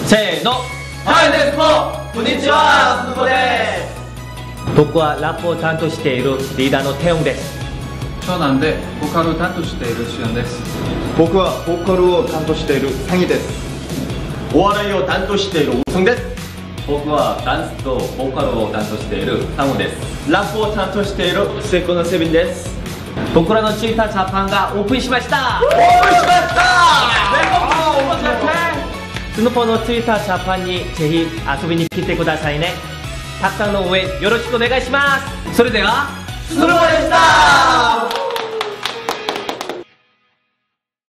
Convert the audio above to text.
せーの、はいですも、こんにちは、すずこです。僕はラップを担当しているリーダーのテヨンです。 長男でボーカルを担当しているシオンです。 僕はボーカルを担当しているサギです。 お笑いを担当しているウソンです。 僕はダンスとボーカルを担当しているサムです。 ラップを担当しているセコのセビンです。 僕らのツイッタージャパンがオープンしました。 オープンしました。 スヌポのツイッタージャパンにぜひ遊びに来てくださいね。たくさんの応援よろしくお願いします。それではスヌポでした。